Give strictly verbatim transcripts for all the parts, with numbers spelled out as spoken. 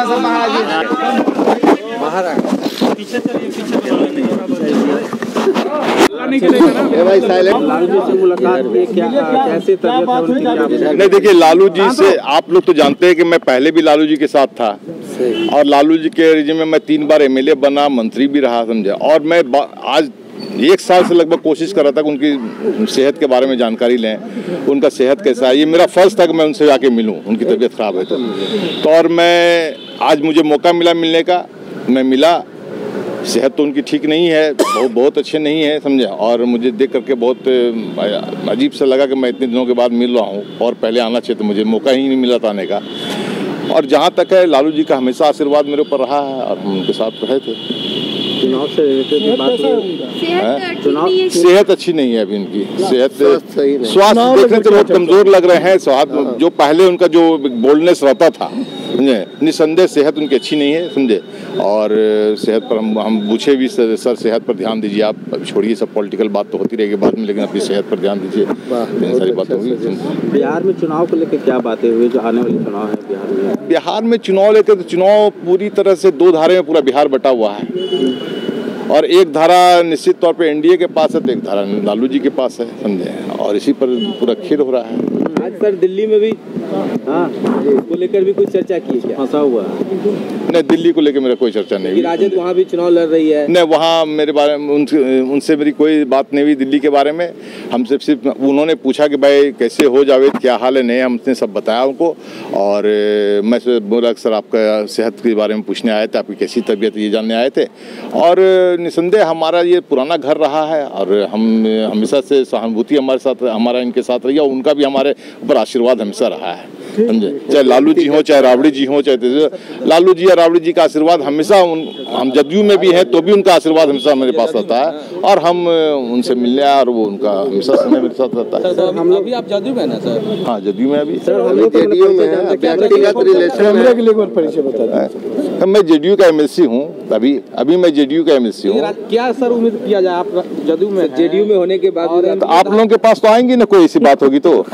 नहीं, देखिए लालू जी से आप लोग तो जानते हैं कि मैं पहले भी लालू जी के साथ था और लालू जी के रिजिम में मैं तीन बार एमएलए बना, मंत्री भी रहा, समझे। और मैं आज एक साल से लगभग कोशिश कर रहा था कि उनकी सेहत के बारे में जानकारी लें, उनका सेहत कैसा है। ये मेरा फर्ज था कि मैं उनसे जाके मिलूं, उनकी तबीयत खराब है तो, तो और मैं आज मुझे मौका मिला मिलने का, मैं मिला। सेहत तो उनकी ठीक नहीं है, बहुत बहुत अच्छे नहीं है, समझे। और मुझे देख करके बहुत अजीब सा लगा कि मैं इतने दिनों के बाद मिल रहा हूँ और पहले आना चाहिए तो मुझे मौका ही नहीं मिला था आने का। और जहाँ तक है लालू जी का हमेशा आशीर्वाद मेरे ऊपर रहा है और हम उनके साथ रहे थे। चुनाव से रिलेटेड बात है, चुनाव सेहत अच्छी नहीं है अभी उनकी, सेहत स्वास्थ्य देखने से बहुत कमजोर लग रहे हैं। स्वास्थ्य जो पहले उनका जो बोल्डनेस रहता था, समझे, निसंदेह सेहत उनकी अच्छी नहीं है, समझे। और सेहत पर हम हम पूछे भी सर, सर सेहत पर ध्यान दीजिए, आप छोड़िए सब पॉलिटिकल बात तो होती रहेगी बाद में, लेकिन अपनी सेहत पर ध्यान दीजिए। सारी बातें हुई। बिहार में चुनाव को लेकर क्या बातें हुई, जो आने वाले चुनाव है बिहार में? बिहार में चुनाव लेकर तो चुनाव पूरी तरह से दो धारे में पूरा बिहार बटा हुआ है और एक धारा निश्चित तौर पे एनडीए के पास है तो एक धारा लालू जी के पास है, समझे। और इसी पर पूरा खेल हो रहा है। आज सर दिल्ली में भी हाँ को लेकर भी कुछ चर्चा की है क्या? फंसा हुआ नहीं, दिल्ली को लेकर मेरा कोई चर्चा नहीं। राजद वहाँ भी चुनाव लड़ रही है। नहीं, वहाँ मेरे बारे में उनसे उनसे मेरी कोई बात नहीं हुई दिल्ली के बारे में। हमसे सिर्फ उन्होंने पूछा कि भाई कैसे हो जावेद, क्या हाल है, नहीं, हमने सब बताया उनको। और मैं बोला सर आपका सेहत के बारे में पूछने आए थे, आपकी कैसी तबीयत ये जानने आए थे। और निसंदेह हमारा ये पुराना घर रहा है और हम हमेशा से सहानुभूति हमारे साथ हमारा इनके साथ रही है, उनका भी हमारे ऊपर आशीर्वाद हमेशा रहा है, समझे। चाहे लालू जी हो, चाहे राबड़ी जी हो, चाहे लालू जी या राबड़ी जी का आशीर्वाद हमेशा उन हम जदयू में भी हैं तो भी उनका आशीर्वाद हमेशा मेरे पास रहता है और हम उनसे मिलने आए और वो उनका हमेशा समय मेरे साथ रहता है। सर हम लोग भी आप जदयू में ना सर? हाँ, जदयू में अभी सर हम लोग जदयू में व्यक्तिगत रिलेशन परिचय बता। मैं जेडीयू का एमएलसी हूँ, अभी अभी मैं जेडीयू का एमएलसी हूँ। क्या सर उम्मीद किया जाए आप जदयू में जेडीयू में होने के बाद आप लोगों के पास तो आएंगी ना, कोई ऐसी बात होगी तो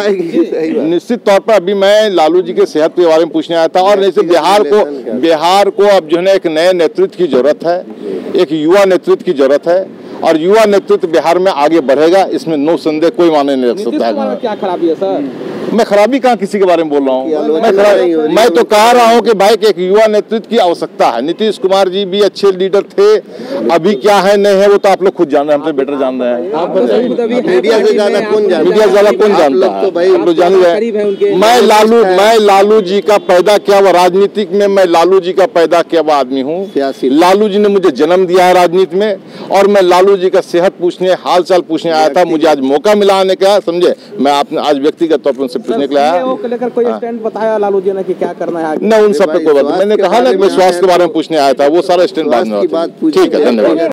निश्चित तौर पर। अभी मैं लालू जी के सेहत के बारे में पूछने आया था और जैसे बिहार को बिहार को अब जो है एक नए नेतृत्व की जरूरत है, एक युवा नेतृत्व की जरूरत है और युवा नेतृत्व बिहार में आगे बढ़ेगा, इसमें नो संदेह कोई माने नहीं रख सकता है। क्या खराबी है सर? मैं खराबी कहाँ किसी के बारे में बोल रहा हूँ, मैं मैं तो कह रहा हूँ कि भाई एक युवा नेतृत्व की आवश्यकता है। नीतीश कुमार जी भी अच्छे लीडर थे, अभी क्या है नहीं है वो तो आप लोग खुद जान रहे हैं, हमसे बेटर जान रहे हैं। मीडिया से ज्यादा कौन जानता मीडिया ज्यादा कौन जानता है, आप लोग जान रहे हैं। मैं लालू मैं लालू जी का पैदा किया हुआ राजनीतिक में, मैं लालू जी का पैदा किया हुआ आदमी हूँ। लालू जी ने मुझे जन्म दिया है राजनीति में और मैं लालू जी का सेहत पूछने, हाल चाल पूछने आया था। मुझे आज मौका मिला आने का, समझे। मैं आपने आज व्यक्तिगत तौर पर पूछने के लिए लेकर कोई स्टैंड बताया लालू जी ने कि क्या करना है? नहीं, उन सब पे कोई बात। मैंने कहा ना कि मैं स्वास्थ्य के बारे में पूछने आया था, वो सारा स्टैंड बाद में। ठीक है, धन्यवाद।